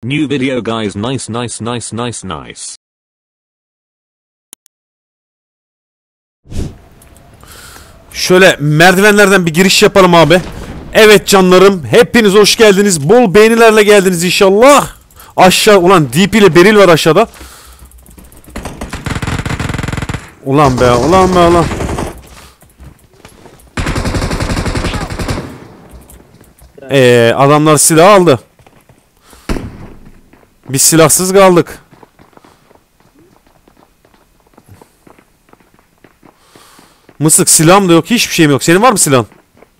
New video guys, nice nice nice nice nice. Şöyle merdivenlerden bir giriş yapalım abi. Evet canlarım, hepiniz hoş geldiniz. Bol beğenilerle geldiniz inşallah. Aşağı ulan DP ile Beril var aşağıda. Ulan be, ulan be, ulan. Adamlar silah aldı. Biz silahsız kaldık. Mısık, silahım da yok, hiçbir şeyim yok. Senin var mı silahın?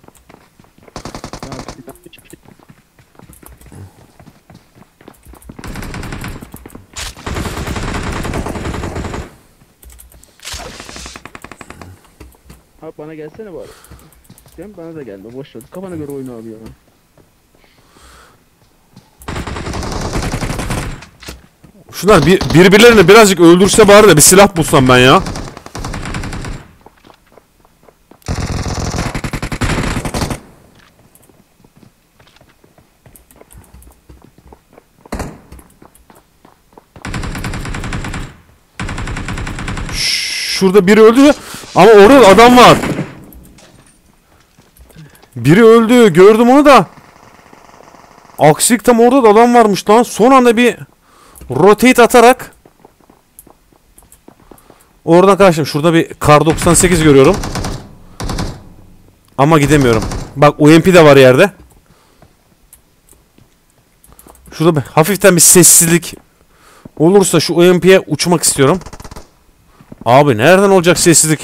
Abi bana gelsene bari. Sen bana da gelme, boş ver. Kafana göre oyna abi ya. Şunlar birbirlerini birazcık öldürse bari de bir silah bulsam ben ya. Şurada biri öldü ama orada adam var. Biri öldü, gördüm onu da. Aksilik, tam orada da adam varmış lan. Son anda bir rotate atarak oradan karşım. Şurada bir kar 98 görüyorum. Ama gidemiyorum. Bak, UMP de var yerde. Şurada bir, hafiften bir sessizlik olursa şu UMP'ye uçmak istiyorum. Abi nereden olacak sessizlik?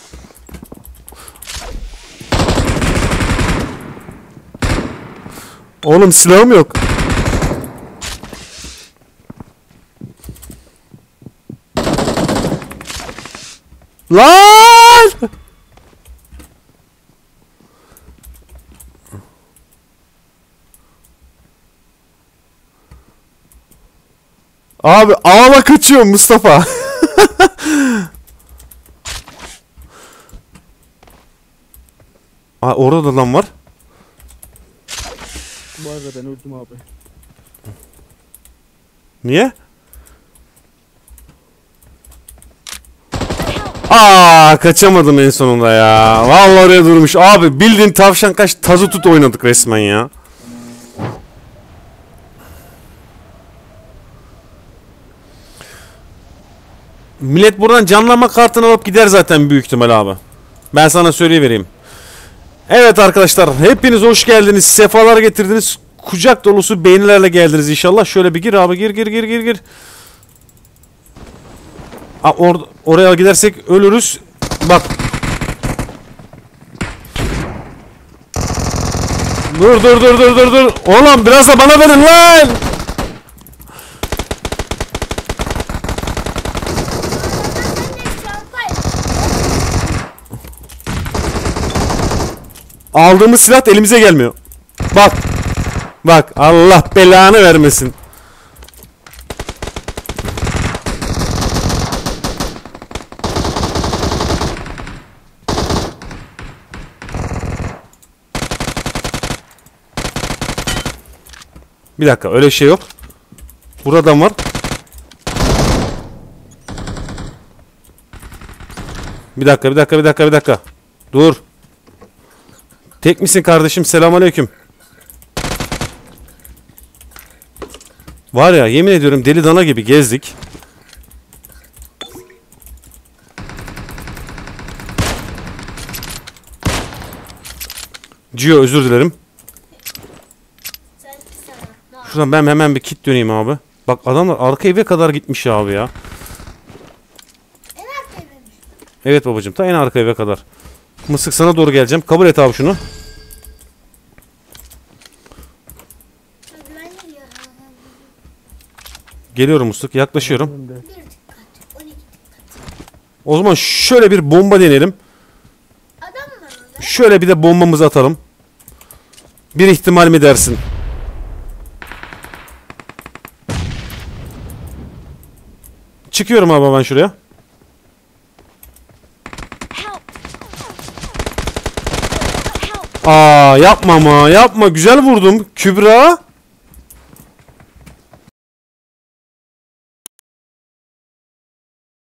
Oğlum silahım yok. Lan! Abi ağla kaçıyor Mustafa. Aa, orada da lan var. Bu arada ben öldüm abi. Niye? Aa, kaçamadım en sonunda ya. Vallahi oraya durmuş. Abi bildiğin tavşan kaç tazı tut oynadık resmen ya. Millet buradan canlanma kartını alıp gider zaten büyük ihtimal abi. Ben sana söyleyivereyim. Evet arkadaşlar, hepiniz hoş geldiniz. Sefalar getirdiniz. Kucak dolusu beğenilerle geldiniz inşallah. Şöyle bir gir abi, gir. Aa, oraya gidersek ölürüz. Bak. Dur. Oğlum biraz da bana verin lan. Aldığımız silah da elimize gelmiyor. Bak. Bak, Allah belanı vermesin. Bir dakika, öyle şey yok. Buradan var. Bir dakika. Dur. Tek misin kardeşim? Selamünaleyküm. Var ya, yemin ediyorum deli dana gibi gezdik. Gio, özür dilerim. Şuradan ben hemen bir kit döneyim abi. Bak, adamlar arka eve kadar gitmiş ya abi ya. Evet babacığım, ta en arka eve kadar. Mısık, sana doğru geleceğim. Kabul et abi şunu. Geliyorum Mısık, yaklaşıyorum. O zaman şöyle bir bomba deneyelim. Şöyle bir de bombamızı atalım. Bir ihtimal mi dersin? Çıkıyorum abi ben şuraya. Aa, yapma ama, yapma. Güzel vurdum Kübra.